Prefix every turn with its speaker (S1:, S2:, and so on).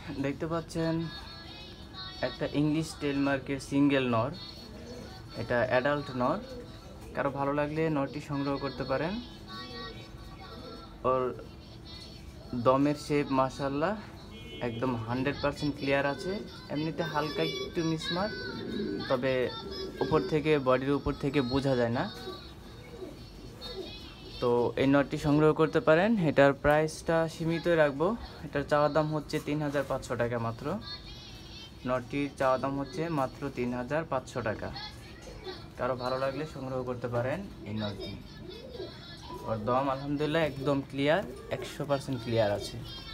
S1: দেখতে পাচ্ছেন একটা ইংলিশ টেলমার্কের সিঙ্গেল নর, এটা অ্যাডাল্ট নর। কারো ভালো লাগলে নরটি সংগ্রহ করতে পারেন। ওর দমের শেপ মাশাআল্লাহ একদম 100% ক্লিয়ার আছে। এমনিতে হালকা একটু মিসমার, তবে উপর থেকে বডির উপর থেকে বোঝা যায় না। তো এই নটটি সংগ্রহ করতে পারেন। এটার প্রাইসটা সীমিতই রাখবো। এটার চাওয়া দাম হচ্ছে 3500 টাকা মাত্র। নটটির চাওয়া দাম হচ্ছে মাত্র 3500 টাকা। কারো ভালো লাগলে সংগ্রহ করতে পারেন এই নটটি। ওর দম আলহামদুলিল্লাহ একদম ক্লিয়ার, 100% ক্লিয়ার আছে।